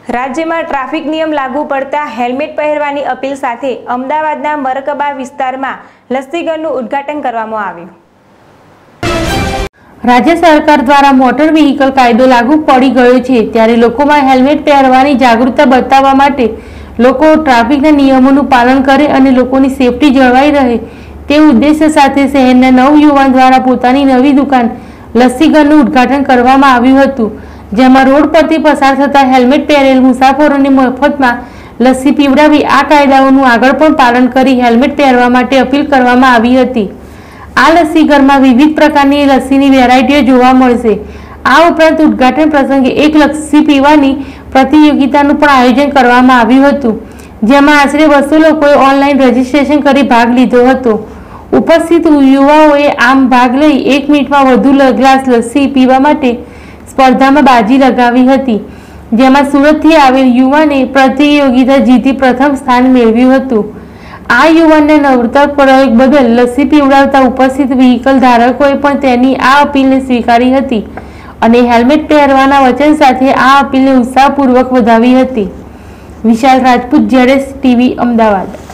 રાજ્યમાં ટ્રાફિક નિયમ લાગુ પડતા હેલ્મેટ પહેરવાની અપીલ સાથે અમદાવાદના મરકબા વિસ્તારમાં લસ્સીઘરનું ઉદ્ઘાટન કરવામાં આવ્યું। રાજ્ય સરકાર દ્વારા મોટર વ્હીકલ કાયદો લાગુ પડી ગયો છે, ત્યારે લોકોમાં હેલ્મેટ પહેરવાની જાગૃતતા બતાવવા માટે લોકો ટ્રાફિકના નિયમોનું પાલન કરે અને લોકોની સેફટી જળવાઈ રહે તે ઉદ્દેશ્ય સાથે શહેરના નવયુવાન દ્વારા પોતાની નવી દુકાન લસ્સીઘરનું ઉદ્ઘાટન કરવામાં આવ્યું હતું, જેમાં રોડ પરથી પસાર થતા હેલ્મેટ પહેરેલ મુસાફરોને મફતમાં લસ્સી પીવડાવી આ કાયદાઓનું આગળ પણ પાલન કરી હેલ્મેટ પહેરવા માટે અપીલ કરવામાં આવી હતી। આ લસ્સીઘરમાં વિવિધ પ્રકારની લસ્સીની વેરાયટીઓ જોવા મળશે। આ ઉપરાંત ઉદ્ઘાટન પ્રસંગે એક લસ્સી પીવાની પ્રતિયોગિતાનું પણ આયોજન કરવામાં આવ્યું હતું, જેમાં આશરે 200 લોકોએ ઓનલાઈન રજીસ્ટ્રેશન કરી ભાગ લીધો હતો। ઉપસ્થિત યુવાઓએ આમ ભાગ લઈ 1 મિનિટમાં વધુ ગ્લાસ લસ્સી પીવા માટે સ્પર્ધામાં બાજી લગાવી હતી, જેમાં સુરતથી આવેલ યુવાને પ્રતિયોગિતા જીતી પ્રથમ સ્થાન મેળવ્યું હતું। આ યુવાનને નવતર પ્રયોગ બદલ લસ્સી પીવડાવતા ઉપસ્થિત વ્હીકલ ધારકોએ પણ તેની આ અપીલને સ્વીકારી હતી અને હેલ્મેટ પહેરવાના વચન સાથે આ અપીલને ઉત્સાહપૂર્વક વધાવી હતી। વિશાલ રાજપૂત, ZS TV, અમદાવાદ।